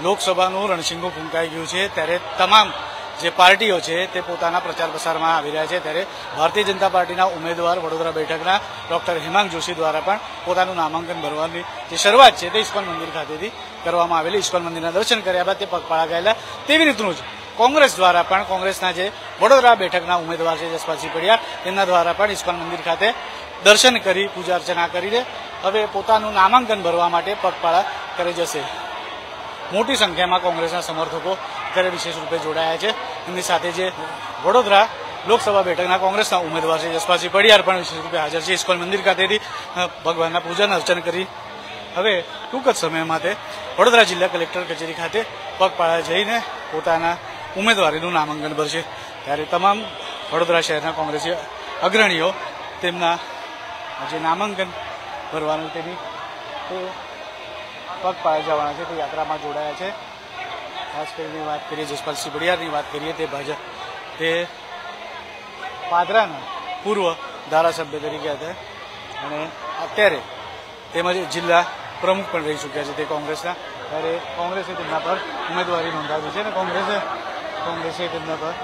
લોકસભાનું રણશીંગું ફૂંકાઈ ગયું છે ત્યારે તમામ જે પાર્ટીઓ છે તે પોતાના પ્રચાર પ્રસારમાં આવી રહ્યા છે ત્યારે ભારતીય જનતા પાર્ટીના ઉમેદવાર વડોદરા બેઠકના ડોક્ટર હેમાંગ જોશી દ્વારા પણ પોતાનું નામાંકન ભરવાની જે શરૂઆત છે તે ઇસ્કોન મંદિર ખાતેથી કરવામાં આવેલી. ઇસ્કોન મંદિરના દર્શન કર્યા બાદ તે પગપાળા ગયેલા. તેવી રીતનું જ કોંગ્રેસ દ્વારા પણ કોંગ્રેસના જે વડોદરા બેઠકના ઉમેદવાર છે જસપાલસિંહ પડિયાર તેમના દ્વારા પણ ઇસ્કોન મંદિર ખાતે દર્શન કરી પૂજા અર્ચના કરીને હવે પોતાનું નામાંકન ભરવા માટે પગપાળા કરી જશે. મોટી સંખ્યામાં કોંગ્રેસના સમર્થકો અત્યારે વિશેષ રૂપે જોડાયા છે. એમની સાથે જે વડોદરા લોકસભા બેઠકના કોંગ્રેસના ઉમેદવાર છે જસપાલસિંહ પડિયાર પણ વિશેષ રૂપે હાજર છે. ઇસ્કોન મંદિર ખાતેથી ભગવાનના પૂજન અર્ચન કરી હવે ટૂંક જ સમયમાં તે વડોદરા જિલ્લા કલેક્ટર કચેરી ખાતે પગપાળા જઈને પોતાના ઉમેદવારીનું નામાંકન ભરશે. ત્યારે તમામ વડોદરા શહેરના કોંગ્રેસી અગ્રણીઓ તેમના જે નામાંકન ભરવાનું તેની તે પગપાળા જવાના છે તે યાત્રામાં જોડાયા છે. ખાસ કરીને વાત કરીએ જસપાલસિંહ પડિયારની વાત કરીએ તે પાદરાના પૂર્વ ધારાસભ્ય તરીકે હતા અને અત્યારે તેમજ જિલ્લા પ્રમુખ પણ રહી ચૂક્યા છે તે કોંગ્રેસના. ત્યારે કોંગ્રેસે તેમના પર ઉમેદવારી નોંધાવી છે અને કોંગ્રેસે તેમના પર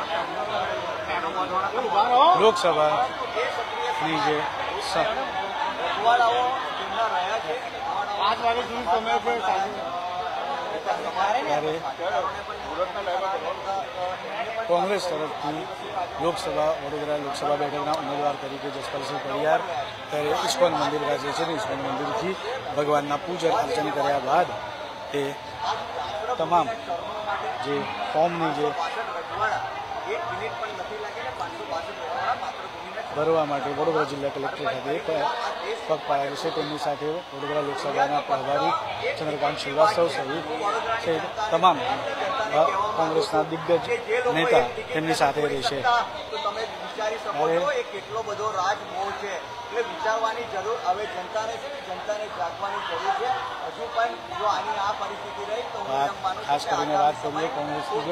લોકસભાની જે કોંગ્રેસ તરફથી વડોદરા લોકસભા બેઠકના ઉમેદવાર તરીકે જસપાલસિંહ પડિયાર ત્યારે ઇસ્કોન મંદિર ખાતે છે ને ઇસ્કોન મંદિરથી ભગવાનના પૂજન અર્ચન કર્યા બાદ તે તમામ જે ફોર્મની જે ભરવા માટે વડોદરા જિલ્લા કલેક્ટર ખાતે પગપાળા જશે. તેમની સાથે વડોદરા લોકસભાના પ્રભારી ચંદ્રકાંત શ્રીવાસ્તવ સહિત તમામ કોંગ્રેસના દિગ્ગજ નેતા તેમની સાથે રહેશે. કેટલો બધો રાજમોહ છે એટલે વિચારવાની જરૂર હવે જનતાને જાગવાની જરૂર છે. હજુ પણ જો આની આ પરિસ્થિતિ રહી તો ખાસ કરીને વાત કરીએ કોંગ્રેસની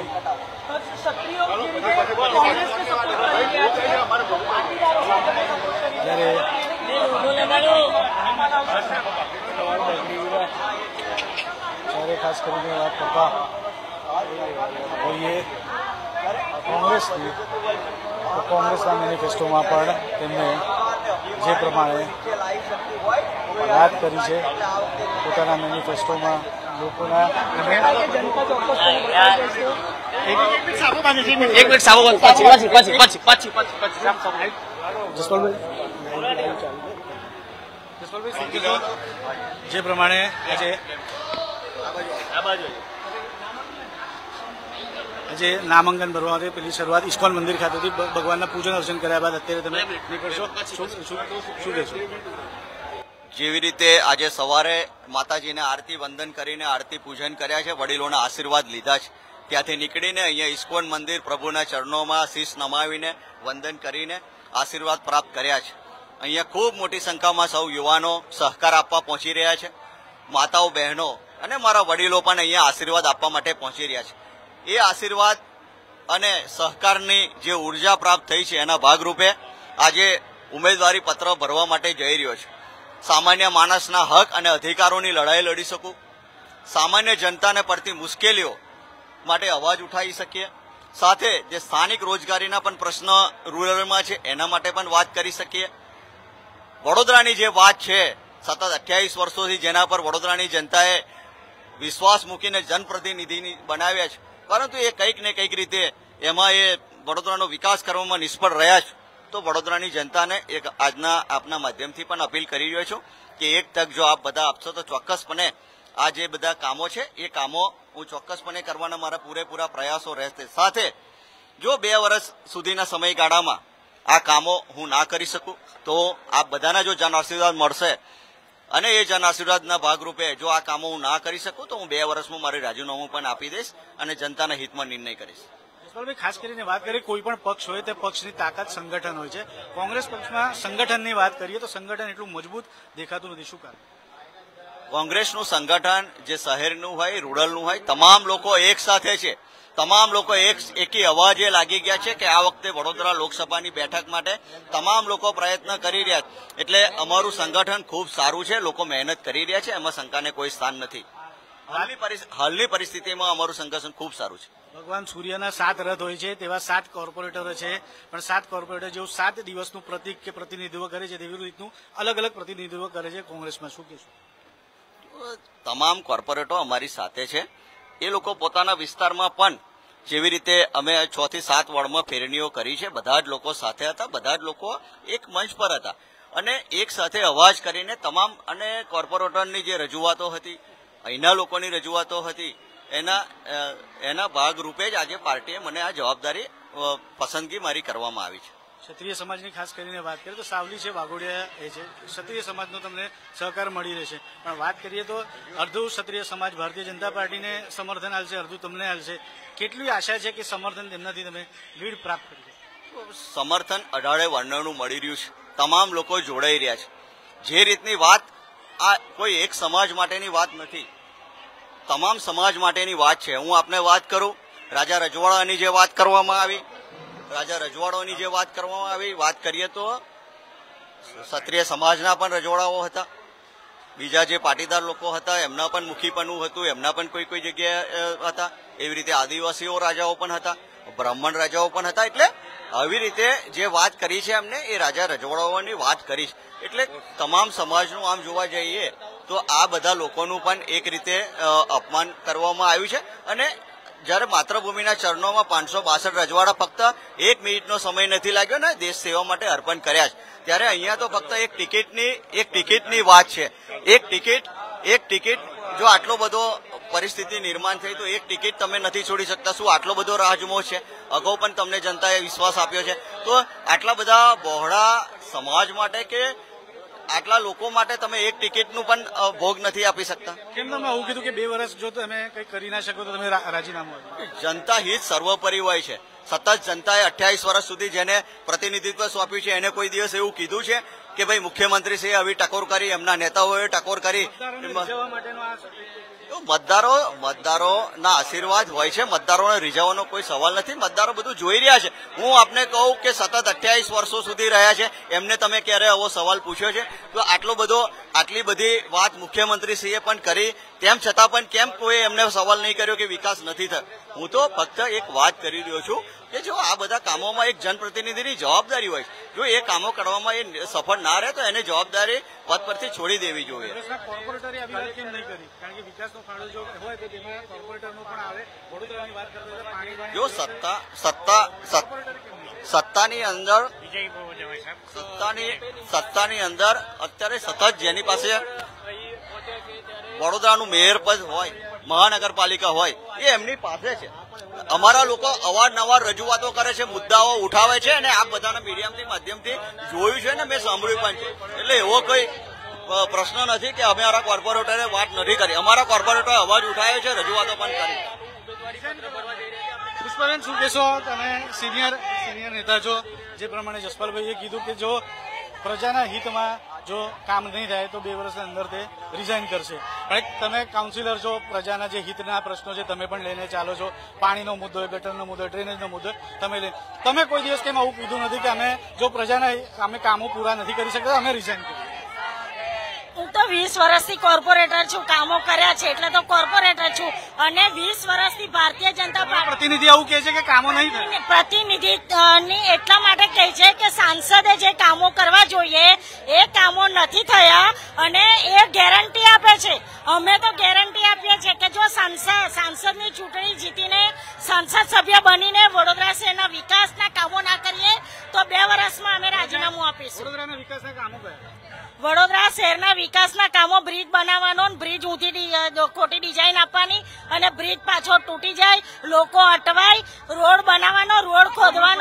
જ્યારે ખાસ કરીને વાત કરતા હોઈએ કોંગ્રેસની તો કોંગ્રેસના મેનિફેસ્ટોમાં પણ તેમને જે પ્રમાણે વાત કરી છે પોતાના મેનિફેસ્ટોમાં લોકોના જે પ્રમાણે આજે નામાંકન ભરવા માટે પેલી શરૂઆત ઇસ્કોન મંદિર ખાતેથી ભગવાનના પૂજન અર્ચન કર્યા બાદ અત્યારે તમે નીકળશો, શું કહેશો? જેવી રીતે આજે સવારે માતાજીને આરતી વંદન કરીને આરતી પૂજન કર્યા છે, વડીલોના આશીર્વાદ લીધા છે, ત્યાંથી નીકળીને અહીંયા ઇસ્કોન મંદિર પ્રભુના ચરણોમાં શીશ નમાવીને વંદન કરીને આશીર્વાદ પ્રાપ્ત કર્યા છે. અહીંયા ખૂબ મોટી સંખ્યામાં સૌ યુવાનો સહકાર આપવા પહોંચી રહ્યા છે. માતાઓ, બહેનો અને મારા વડીલો પણ અહીંયા આશીર્વાદ આપવા માટે પહોંચી રહ્યા છે. એ આશીર્વાદ અને સહકારની જે ઉર્જા પ્રાપ્ત થઈ છે એના ભાગરૂપે આજે ઉમેદવારી પત્ર ભરવા માટે જઈ રહ્યો છે. સામાન્ય માણસના હક અને અધિકારોની લડાઈ લડી શકું, સામાન્ય જનતાને પડતી મુશ્કેલીઓ માટે અવાજ ઉઠાવી શકીએ, સાથે જે સ્થાનિક રોજગારીના પણ પ્રશ્ન રૂરલમાં છે એના માટે પણ વાત કરી શકીએ. વડોદરાની જે વાત છે સતત 28 વર્ષોથી જેના પર વડોદરાની જનતાએ વિશ્વાસ મૂકીને જનપ્રતિનિધિ બનાવ્યા છે, પરંતુ એ કંઈક ને કંઈક રીતે એમાં એ વડોદરાનો વિકાસ કરવામાં નિષ્ફળ રહ્યા છે. તો વડોદરાની જનતાને એક આજના આપના માધ્યમથી પણ અપીલ કરી રહ્યો છું કે એક તક જો આપ બધા આપશો તો ચોક્કસપણે આ જે બધા કામો છે એ કામો હું ચોક્કસપણે કરવાના મારા પૂરેપૂરા પ્રયાસો રહેશે. સાથે જો 2 વર્ષ સુધીના સમયગાળામાં આ કામો હું ના કરી શકું તો આપ બધાના જો જન આશીર્વાદ મળશે અને એ જન આશીર્વાદના ભાગરૂપે જો આ કામો હું ના કરી શકું તો હું 2 વર્ષમાં મારું રાજીનામું પણ આપી દઈશ અને જનતાના હિતમાં નિર્ણય કરીશ. ખાસ કરીને વાત કરીએ કોઈ પણ પક્ષ હોય તે પક્ષની તાકાત સંગઠન હોય છે. કોંગ્રેસ પક્ષમાં સંગઠનની વાત કરીએ તો સંગઠન એટલું મજબૂત દેખાતું નથી, શું કારણ? કોંગ્રેસનું સંગઠન જે શહેરનું હોય, રૂરલનું હોય, તમામ લોકો એક સાથે છે. તમામ લોકો એકી અવાજે લાગી ગયા છે કે આ વખતે વડોદરા લોકસભાની બેઠક માટે તમામ લોકો પ્રયત્ન કરી રહ્યા છે. એટલે અમારું સંગઠન ખૂબ સારું છે, લોકો મહેનત કરી રહ્યા છે, એમાં શંકાને કોઈ સ્થાન નથી. હાલની પરિસ્થિતિમાં અમારું સંગઠન ખૂબ સારું છે. ભગવાન સૂર્યના 7 રથ હોય છે તેવા 7 કોર્પોરેટરો છે, પણ 7 કોર્પોરેટર જેવું 7 દિવસનું પ્રતિક કે પ્રતિનિધિત્વ કરે છે તેવી રીતનું અલગ અલગ પ્રતિનિધિત્વ કરે છે કોંગ્રેસમાં. શું કહેશું? તમામ કોર્પોરેટરો અમારી સાથે છે. એ લોકો પોતાના વિસ્તારમાં પણ જેવી રીતે અમે 6 થી 7 વોર્ડમાં ફેરણીઓ કરી છે, બધા જ લોકો સાથે હતા, બધા જ લોકો એક મંચ પર હતા અને એક સાથે અવાજ કરીને તમામ અને કોર્પોરેટરની જે રજૂઆતો હતી, અહીંના લોકોની રજૂઆતો હતી, એના ભાગરૂપે જ આજે પાર્ટીએ મને આ જવાબદારી પસંદગી મારી કરવામાં આવી છે. ક્ષત્રિય સમાજની ખાસ કરીને વાત કરીએ તો સાવલી છે, વાઘોડિયા એ છે, ક્ષત્રિય સમાજનો તમને સહકાર મળી રહેશે, પણ વાત કરીએ તો અડધું ક્ષત્રિય સમાજ ભારતીય જનતા પાર્ટીને સમર્થન આપશે, અડધું તમને આપશે. કેટલી આશા છે કે સમર્થન તેમનાથી તમે લીડ પ્રાપ્ત કરી? સમર્થન 18 વર્ણનું મળી રહ્યું છે. તમામ લોકો જોડાઈ રહ્યા છે. જે રીતની વાત આ કોઈ એક સમાજ માટેની વાત નથી, તમામ સમાજ માટેની વાત છે. હું આપને વાત કરું, રાજા રજવાડાની જે વાત કરવામાં આવી, વાત કરીએ તો ક્ષત્રિય સમાજના પણ રજવાડાઓ હતા, બીજા જે પાટીદાર લોકો હતા એમના પણ મુખીપણું હતું, એમના પણ કોઈ જગ્યાએ હતા. એવી રીતે આદિવાસીઓ રાજાઓ પણ હતા, બ્રાહ્મણ રાજાઓ પણ હતા. એટલે આવી રીતે જે વાત કરી છે એમને એ રાજા રજવાડાઓની વાત કરી. એટલે તમામ સમાજનું આમ જોવા જઈએ તો આ બધા લોકોનું પણ એક રીતે અપમાન કરવામાં આવ્યું છે. અને જ્યારે માતૃભૂમિના ચરણોમાં 562 રજવાડા ફક્ત 1 મિનિટનો સમય નથી લાગ્યો ને દેશ સેવા માટે અર્પણ કર્યા છે, ત્યારે અહીંયા તો ફક્ત એક ટિકિટની વાત છે. એક ટિકિટ જો આટલો બધો પરિસ્થિતિ નિર્માણ થઈ તો એક ટિકિટ તમે નથી છોડી શકતા. શું આટલો બધો રાજમોહ છે? અગાઉ પણ તમને જનતાએ વિશ્વાસ આપ્યો છે, તો આટલા બધા બહોળા સમાજ માટે કે આટલા લોકો માટે તમે એક ટિકિટનું પણ ભોગ નથી આપી શકતા? કેમ તમે આવું કીધું કે 2 વર્ષ જો તમે કંઈ કરી ના શકો તો તમે રાજીનામું આપો? જનતા હિત સર્વોપરી હોય છે. સતત જનતાએ 28 વર્ષ સુધી જેને પ્રતિનિધિત્વ સોંપ્યું છે એને કોઈ દિવસ એવું કીધું છે કે ભાઈ મુખ્યમંત્રીશ્રીએ આવી ટકોર કરી, એમના નેતાઓએ ટકોર કરી? મતદારોના આશીર્વાદ હોય છે, મતદારોને રીઝવવાનો કોઈ સવાલ નથી. મતદારો બધું જોઈ રહ્યા છે. હું આપને કહું કે સતત 28 વર્ષો સુધી રહ્યા છે, એમને તમે ક્યારે આવો સવાલ પૂછ્યો છે? તો આટલી બધી વાત મુખ્યમંત્રીશ્રીએ પણ કરી, તેમ છતાં પણ કેમ કોઈ એમને સવાલ નહીં કર્યો કે વિકાસ નથી થયો? હું તો ફક્ત એક વાત કરી રહ્યો છું કે જો આ બધા કામોમાં એક જનપ્રતિનિધિની જવાબદારી હોય, જો એ કામો કરવામાં એ સફળ ના રહે તો એને જવાબદારી પદ પરથી છોડી દેવી જોઈએ. કોર્પોરેટરે આવી વાત કેમ નહીં કરી? કારણ કે વિકાસનો ફાળો જો હોય તો તેમાં કોર્પોરેટરનો પણ આવે. વડોદરાની વાત કરતા પાણી જો સત્તાની અંદર અત્યારે સતત જેની પાસે વડોદરાનું મેયર પદ હોય, મહાનગરપાલિકા હોય, એ એમની પાસે છે. અમારા લોકો અવારનવાર રજૂઆતો કરે છે, મુદ્દાઓ ઉઠાવે છે અને આ બધાના માધ્યમથી જોયું છે ને મેં સાંભળ્યું પણ છે. એટલે એવો કોઈ પ્રશ્ન નથી કે અમારા કોર્પોરેટરે વાત નથી કરી. અમારા કોર્પોરેટરે અવાજ ઉઠાવ્યો છે, રજૂઆતો પણ કરી. પુષ્પાબેન, શું કહેશો? તમે સિનિયર નેતા છો. જે પ્રમાણે જસપાલભાઈએ કીધું કે જો પ્રજાના હિતમાં જો કામ નહીં થાય તો 2 વર્ષની અંદર તે રિઝાઇન કરશે, પણ તમે કાઉન્સિલર છો, પ્રજાના જે હિતના પ્રશ્નો છે તમે પણ લઈને ચાલો છો. પાણીનો મુદ્દો હોય, ગટરનો મુદ્દો હોય, ડ્રેનેજનો મુદ્દો તમે કોઈ દિવસ કેમ આવું કીધું નથી કે જો પ્રજાના કામો પૂરા નથી કરી શકતા અમે રિઝાઇન કરીએ? હું તો 20 વર્ષથી કોર્પોરેટર છું, કામો કર્યા છે એટલે તો કોર્પોરેટર છું. અને 20 વર્ષથી ભારતીય જનતા પાર્ટી પ્રતિનિધિ આવું કહે છે કે કામો નહીં થાય. પ્રતિનિધિ એટલા માટે કહે છે કે સાંસદે જે કામો કરવા જોઈએ એ કામો નથી થયા અને એ ગેરંટી આપે છે. અમે તો ગેરંટી આપીએ છીએ કે જો સાંસદની ચૂંટણી જીતીને સંસદ સભ્ય બનીને વડોદરા શહેરના વિકાસના કામો ના કરીએ તો 2 વર્ષમાં અમે રાજીનામું આપીશું. વડોદરાના વિકાસના કામો કયા? વડોદરા શહેરના વિકાસના કામો, બ્રિજ બનાવવાનો, બ્રિજ ઊંધી ખોટી ડિઝાઇન આપવાની અને બ્રિજ પાછો તૂટી જાય, લોકો અટવાય, રોડ બનાવવાનો, રોડ ખોદવાનો.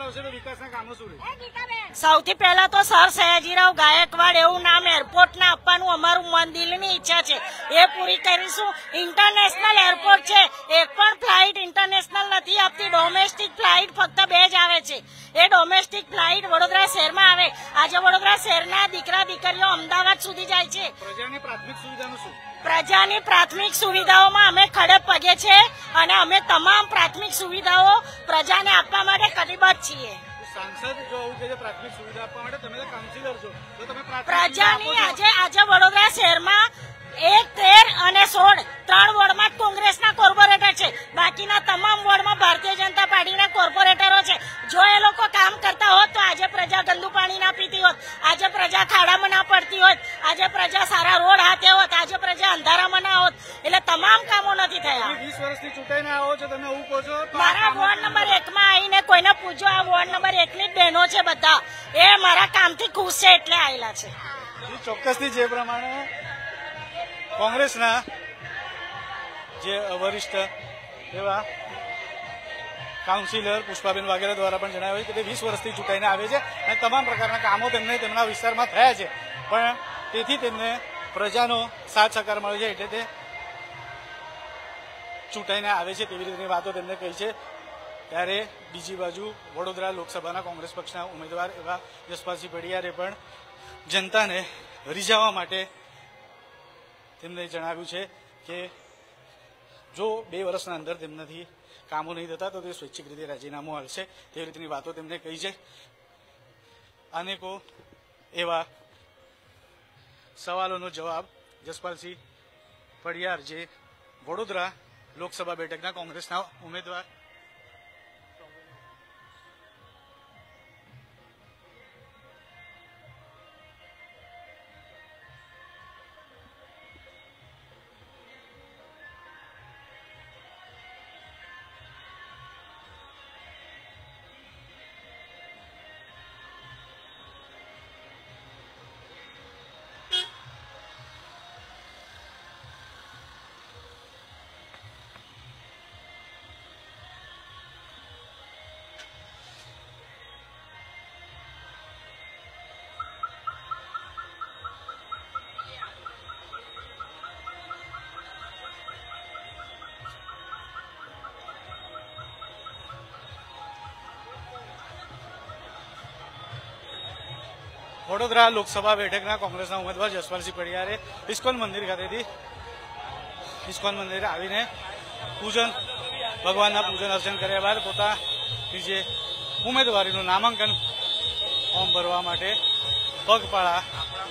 સૌથી પહેલા તો સર સયાજીરાવ ગાયકવાડ એવું નામ એરપોર્ટના આપવાનું અમારું મન દિલની ઈચ્છા છે, એ પૂરી કરીશું. ઇન્ટરનેશનલ એરપોર્ટ છે, એક પણ ફ્લાઇટ ઇન્ટરનેશનલ નથી આપતી, ડોમેસ્ટિક ફ્લાઇટ ફક્ત 2 જ આવે છે. એ ડોમેસ્ટિક ફ્લાઇટ વડોદરા શહેરમાં આવે. આજે વડોદરા શહેરના દીકરીઓ અમદાવાદ સુધી જાય છે. પ્રજાની પ્રાથમિક સુવિધાઓમાં અમે ખડે પગે છે અને અમે તમામ પ્રાથમિક સુવિધાઓ પ્રજાને આપવા માટે કટિબદ્ધ છીએ. સાંસદ જો આવું કે પ્રાથમિક સુવિધા આપવા માટે તમે કાઉન્સિલર છો તો તમે પ્રજાની આજે વડોદરા શહેરમાં 1, 13 અને 16 3 વોર્ડમાં કોંગ્રેસના કોર્પોરેટર છે, બાકીના તમામ વોર્ડમાં ભારતીય જનતા પાર્ટીના કોર્પોરેટરો છે. જો એ લોકો કામ કરતા હોત તો આજે પ્રજા ગંદુ પાણી ના પીતી હોત, આજે પ્રજા ખાડામાં ના પડતી હોત, આજે પ્રજા સારા રોડ હાથે હોત, આજે પ્રજા અંધારામાં ના હોત. એટલે તમામ કામો નથી થયા. 20 વર્ષથી ચૂંટાઈને આવો છો તમે એવું કહો છો? મારા વોર્ડ નંબર 1 માં આવીને કોઈને પૂછો, આ વોર્ડ નંબર 1 ની બહેનો છે બધા, એ મારા કામથી ખુશ છે એટલે આવેલા છે. ચોક્કસથી જે પ્રમાણે કોંગ્રેસના જે વરિષ્ઠ એવા કાઉન્સિલર પુષ્પાબેન વાઘેલા દ્વારા પણ જણાવ્યું કે તે 20 વર્ષથી ચૂંટાઈને આવે છે અને તમામ પ્રકારના કામો તેમને તેમના વિસ્તારમાં થયા છે, પણ તેથી તેમને પ્રજાનો સાથ સહકાર મળ્યો છે એટલે તે ચૂંટાઈને આવે છે તેવી રીતની વાતો તેમને કહી છે. ત્યારે બીજી બાજુ વડોદરા લોકસભાના કોંગ્રેસ પક્ષના ઉમેદવાર એવા યશપાલસિંહ પડિયારે પણ જનતાને રીઝવવા માટે તેમને જણાવ્યું છે કે જો 2 વર્ષના અંદર તેમનાથી કામો નહીં થતા તો તે સ્વૈચ્છિક રીતે રાજીનામું આપશે તેવી રીતની વાતો તેમને કહી છે. અનેકો એવા સવાલોનો જવાબ યશપાલસિંહ પડિયાર જે વડોદરા લોકસભા બેઠકના કોંગ્રેસના ઉમેદવાર વડોદરા લોકસભા બેઠકના કોંગ્રેસના ઉમેદવાર યશપાલસિંહ પડિયારે ઇસ્કોન મંદિર ખાતેથી ઇસ્કોન મંદિરે આવીને ભગવાનના પૂજન અર્ચન કર્યા બાદ પોતાની જે ઉમેદવારીનું નામાંકન ફોર્મ ભરવા માટે પગપાળા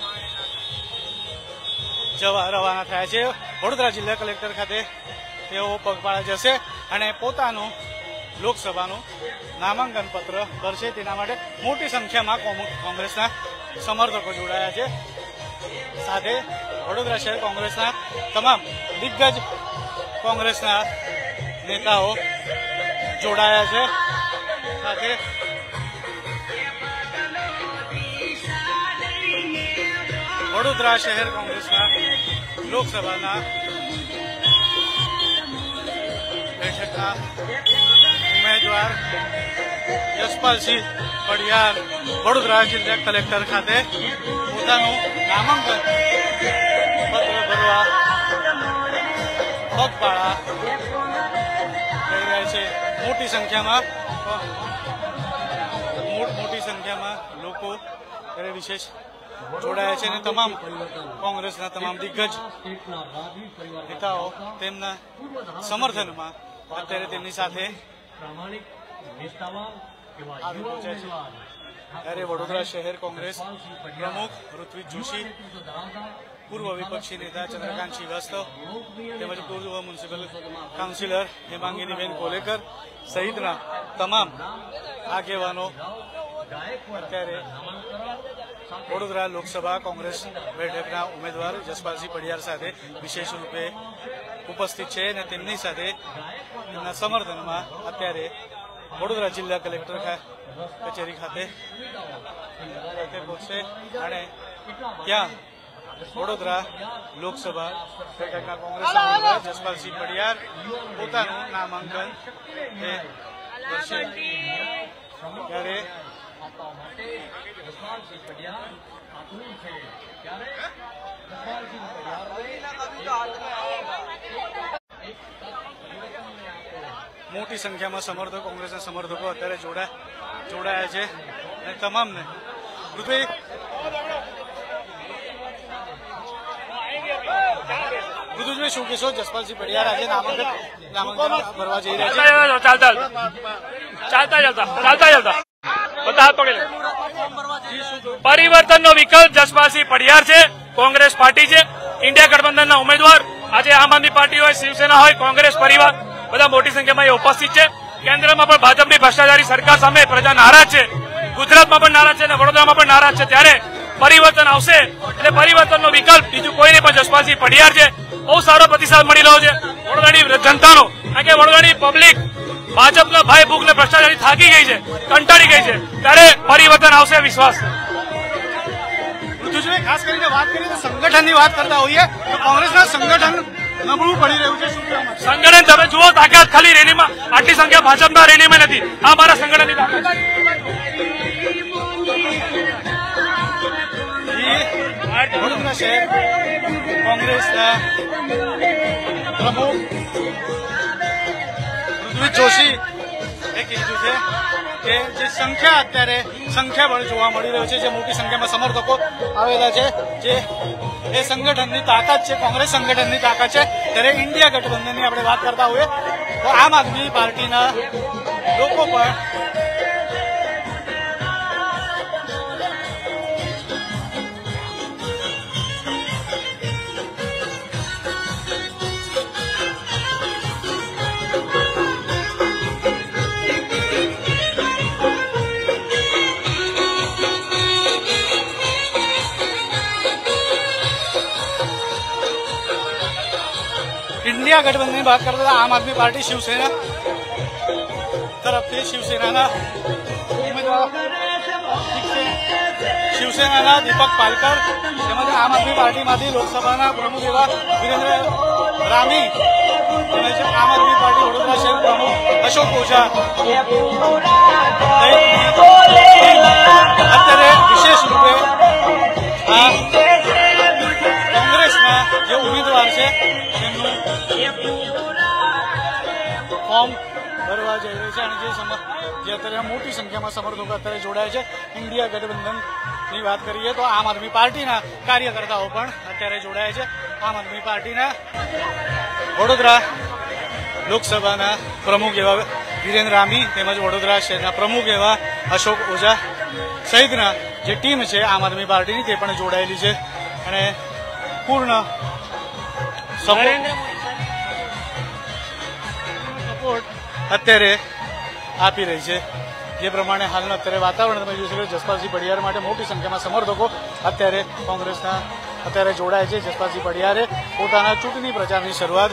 જવા રવાના થયા છે. વડોદરા જિલ્લા કલેક્ટર ખાતે તેઓ પગપાળા જશે અને પોતાનું લોકસભાનું નામાંકન પત્ર ભરશે. તેના માટે મોટી સંખ્યામાં કોંગ્રેસના સમર્થકો જોડાયા છે. સાથે વડોદરા શહેર કોંગ્રેસના તમામ દિગ્ગજ કોંગ્રેસના નેતાઓ જોડાયા છે. સાથે વડોદરા શહેર કોંગ્રેસના લોકસભાના બેઠકના ઉમેદવાર યશપાલસિંહ પડિયાર વડોદરા જિલ્લા કલેક્ટર ખાતે પોતાનું નામાંકન પત્ર ભરવા પગપાળા થઈ રહ્યા છે. મોટી સંખ્યામાં લોકો ત્યારે વિશેષ જોડાયા છે અને તમામ કોંગ્રેસના તમામ દિગ્ગજ નેતાઓ તેમના સમર્થનમાં અત્યારે તેમની સાથે આવી પહોંચ્યા છે. ત્યારે વડોદરા શહેર કોંગ્રેસ પ્રમુખ ઋત્વિજ જોશી, પૂર્વ વિપક્ષી નેતા ચંદ્રકાંત શ્રીવાસ્તવ તેમજ પૂર્વ મ્યુનિસિપલ કાઉન્સિલર હેમાંગીનીબેન કોલેકર સહિતના તમામ આગેવાનો અત્યારે વડોદરા લોકસભા કોંગ્રેસ બેઠકના ઉમેદવાર યશપાલસિંહ પડિયાર સાથે વિશેષ રૂપે ઉપસ્થિત છે અને તેમની સાથે તેમના સમર્થનમાં અત્યારે વડોદરા જિલ્લા કલેક્ટર કચેરી ખાતે પહોંચશે અને ત્યાં વડોદરા લોકસભા બેઠકના કોંગ્રેસના ઉમેદવાર યશપાલસિંહ પડિયાર પોતાનું નામાંકન કરશે. ત્યારે મોટી સંખ્યામાં સમર્થકો કોંગ્રેસના સમર્થકો અત્યારે જોડાયા છે અને તમામને ઋતુજભાઈ શું કહેશો? યશપાલસિંહ પડિયાર આજે નામાંકન ભરવા જઈ રહ્યા છે. બધા હાથ પકડી લે. પરિવર્તનનો વિકલ્પ જસપાલસિંહ પડિયાર છે, કોંગ્રેસ પાર્ટી છે, ઇન્ડિયા ગઠબંધનના ઉમેદવાર. આજે આમ આદમી પાર્ટી હોય, શિવસેના હોય, કોંગ્રેસ પરિવાર બધા મોટી સંખ્યામાં ઉપસ્થિત છે. કેન્દ્રમાં પણ ભાજપની ભ્રષ્ટાચારી સરકાર સામે પ્રજા નારાજ છે, ગુજરાતમાં પણ નારાજ છે અને વડોદરામાં પણ નારાજ છે. ત્યારે પરિવર્તન આવશે અને પરિવર્તનનો વિકલ્પ બીજું કોઈ નહીં પણ જસપાલસિંહ પડિયાર છે. બહુ સારો પ્રતિસાદ મળી રહ્યો છે વડોદરાની જનતાનો, કારણ કે વડોદરાની પબ્લિક ભાજપના ભાઈ ભૂખ ને ભ્રષ્ટાચારી થાકી ગઈ છે, કંટાળી ગઈ છે. ત્યારે પરિવર્તન આવશે વિશ્વાસ. ઋતુજભાઈ, ખાસ કરીને વાત કરીએ તો સંગઠનની વાત કરતા હોઈએ તો કોંગ્રેસના સંગઠન નબળું પડી રહ્યું છે. શું કહેવા માંગો? સંગઠન તમે જુઓ, તાકાત ખાલી રેલીમાં આટલી સંખ્યા ભાજપના રેલીમાં નથી. આ મારા સંગઠનની તાકાત. વડોદરા શહેર કોંગ્રેસના પ્રમુખ ઋત્વિજ જોશી એ કીધું છે કે જે સંખ્યા અત્યારે સંખ્યાબળ જોવા મળી રહ્યો છે, જે મોટી સંખ્યામાં સમર્થકો આવેલા છે, જે એ સંગઠનની તાકાત છે, કોંગ્રેસ સંગઠનની તાકાત છે. ત્યારે ઇન્ડિયા ગઠબંધનની આપણે વાત કરતા હોઈએ તો આમ આદમી પાર્ટીના લોકો પણ इंडिया गठबंधन की बात करते आम आदमी पार्टी शिवसेना तरफ से शिवसेना दीपक पालकर તેમજ આમ આદમી પાર્ટીમાંથી લોકસભાના પ્રમુખ એવા વિરેન્દ્ર રામી તેમજ આમ આદમી પાર્ટી વડોદરા શહેર પ્રમુખ અશોક ઓઝા અત્યારે વિશેષ રૂપે આ કોંગ્રેસના જે ઉમેદવાર છે તેમનું ફોર્મ ભરવા જઈ રહ્યું છે અને જે અત્યારે મોટી સંખ્યામાં સમર્થકો અત્યારે જોડાય છે. ઇન્ડિયા ગઠબંધનની વાત કરીએ તો આમ આદમી પાર્ટીના કાર્યકર્તાઓ પણ અત્યારે જોડાય છે. આમ આદમી પાર્ટીના વડોદરા લોકસભાના પ્રમુખ એવા વિરેન્દ્ર રામી તેમજ વડોદરા શહેરના પ્રમુખ એવા અશોક ઓઝા સહિતના જે ટીમ છે આમ આદમી પાર્ટીની તે પણ જોડાયેલી છે અને પૂર્ણ સપોર્ટ અત્યારે આપી રહી છે. જે પ્રમાણે હાલનું અત્યારે વાતાવરણ તમે જોઈ શકો જસપાલસિંહ પડિયાર માટે મોટી સંખ્યામાં સમર્થકો અત્યારે કોંગ્રેસના અત્યારે જોડાય છે. જસપાલસિંહ પડિયારે પોતાના ચૂંટણી પ્રચારની શરૂઆત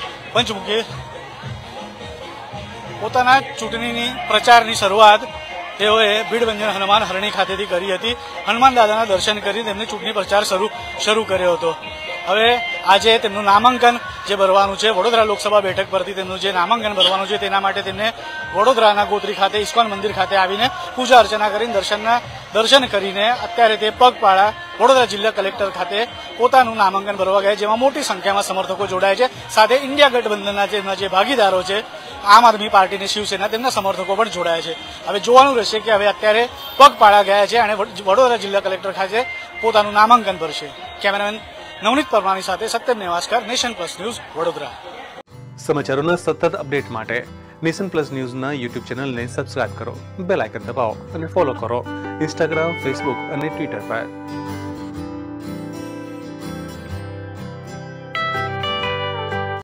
પોતાના ચૂંટણીની પ્રચારની શરૂઆત તેઓએ ભીડભંજન હનુમાન હરણી ખાતેથી કરી હતી. હનુમાન દાદાના દર્શન કરી તેમને ચૂંટણી પ્રચાર શરૂ કર્યો હતો. હવે આજે તેમનું નામાંકન જે ભરવાનું છે વડોદરા લોકસભા બેઠક પરથી તેમનું જે નામાંકન ભરવાનું છે તેના માટે તેમને વડોદરાના ગોત્રી ખાતે ઇસ્કોન મંદિર ખાતે આવીને પૂજા અર્ચના કરીને દર્શન કરીને અત્યારે તે પગપાળા વડોદરા જિલ્લા કલેક્ટર ખાતે પોતાનું નામાંકન ભરવા ગયા, જેમાં મોટી સંખ્યામાં સમર્થકો જોડાય છે. સાથે ઇન્ડિયા ગઠબંધનના જે ભાગીદારો છે આમ આદમી પાર્ટી અને શિવસેના તેમના સમર્થકો પણ જોડાયા છે. હવે જોવાનું રહેશે કે હવે અત્યારે પગપાળા ગયા છે અને વડોદરા જિલ્લા કલેક્ટર ખાતે પોતાનું નામાંકન ભરશે. કેમેરામેન નવનીત પરમારની સાથે Satyam Nevaskar, Nation Plus News, Vadodara. સમાચારોના સતત અપડેટ માટે નેશન પ્લસ ન્યૂઝના યુટ્યુબ ચેનલને સબસ્ક્રાઇબ કરો, બેલ આઇકન દબાવો અને ફોલો કરો ઇન્સ્ટાગ્રામ, ફેસબુક અને ટ્વિટર પર.